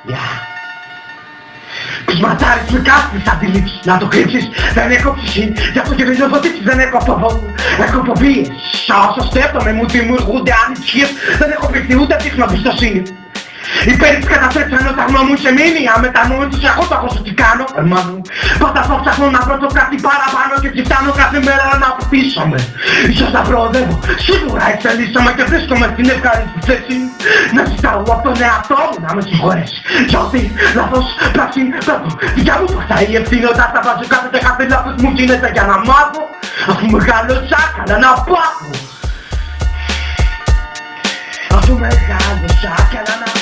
Πισματάρεις με κάστρες αντιλήψεις, να το κρύψεις, δεν έχω ψυχή, γι' αυτό και δεν νιώθω δείξεις, δεν έχω φοβίες. Όσο σκέφτομαι μου δημιουργούνται ανησυχίες, δεν έχω πληθεί ούτε δείχνω εμπιστοσύνη. Οι πέριξ καταστρέψαν όταν μου είχε μείνει, αμετανόητος εγώ το έχω σου τι κάνω, μου. Πάντα θα ψάχνω να βρω το κάτι παραπάνω και τι φτάνω κάθε μέρα να αποκτήσωμαι. Ίσως θα προοδεύω, σίγουρα εξελίσσομαι και βρίσκομαι στην ευχάριστη θέση να ζητάω από τον εαυτό μου να με συγχωρέσει. Για ό,τι λάθος πράξη πέφτω, δικιά μου φωτά η ευθύνη όταν θα βάζω κάθε λάθος μου γίνεται για να μάθω, αφού μεγάλωσα καλά να πάθω. Αφού μεγάλωσα καλά να